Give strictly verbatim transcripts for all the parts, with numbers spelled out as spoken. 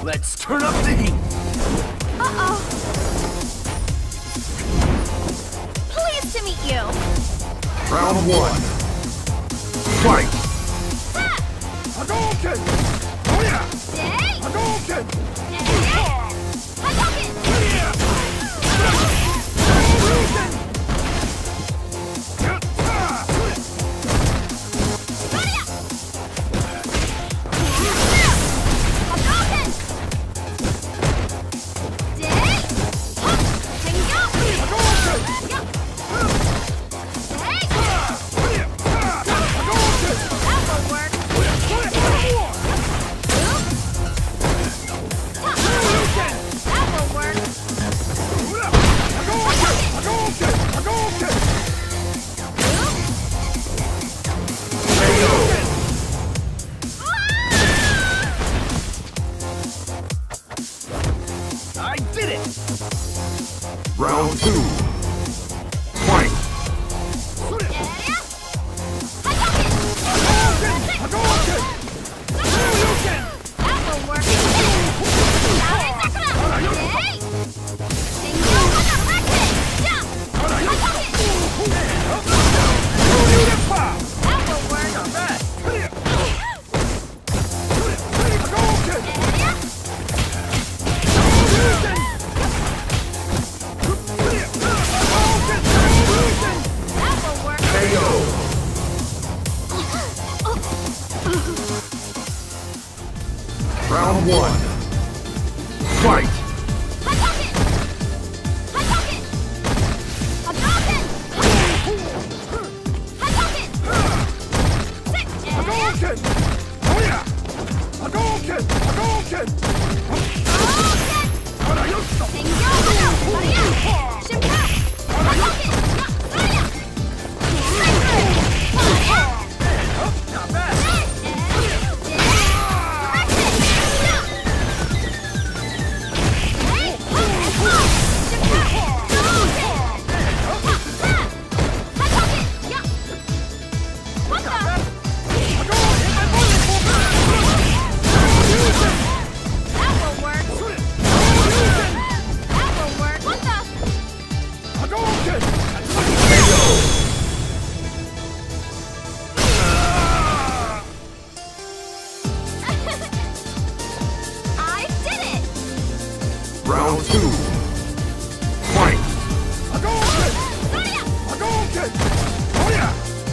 Let's turn up the heat. Uh-oh. Pleased to meet you. Round one. Fight! Hadouken! Oh yeah! Hey! Hadouken! Hadouken! I did it! Round two. Fight! Round one. Fight! Hadouken! Oh yeah! Hadouken! Hadouken! Not bad! Round two. Fight! Hadouken! Hadouken! Oh yeah!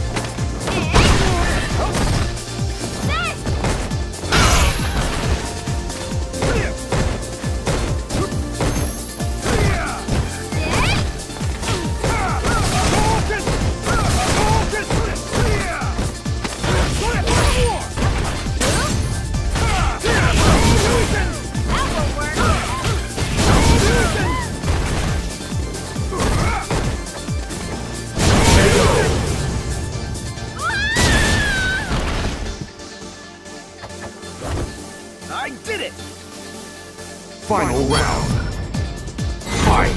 I did it! Final round. Fight!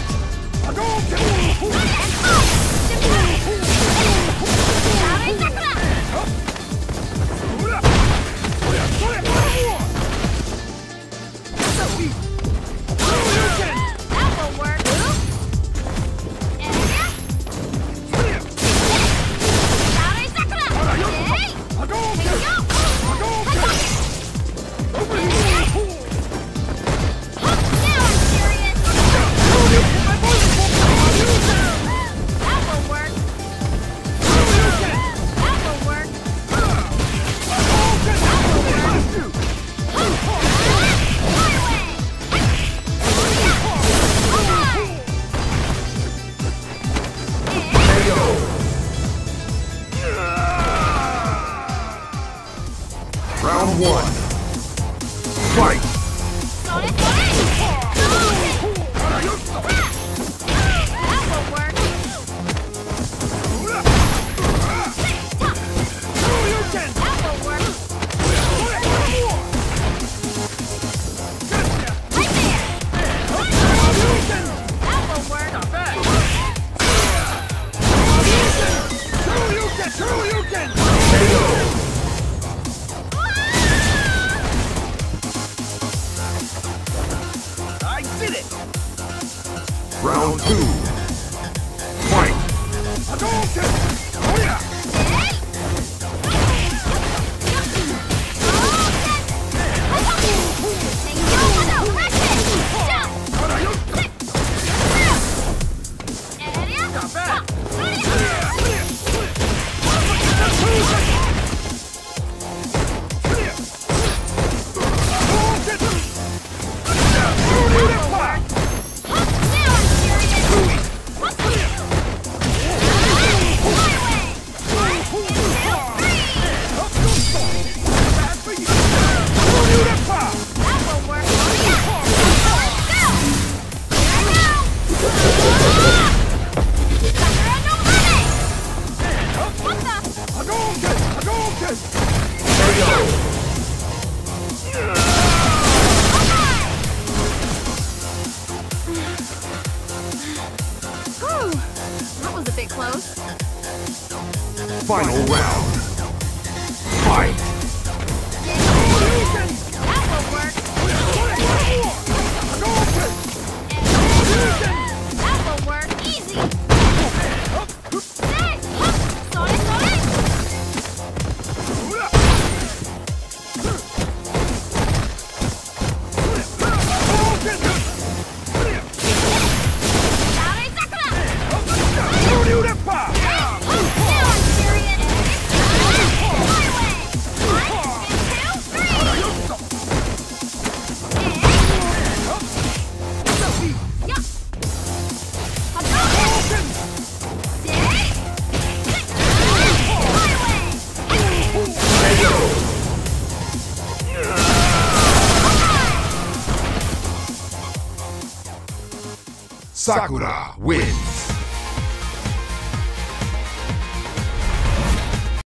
did it! Round two. Fight! Hadouken! Oh yeah! Not bad! Close. Final round. Fight! That will work. That will work. Easy. Hey, sorry, sorry. Sorry, Sakura. Sakura wins.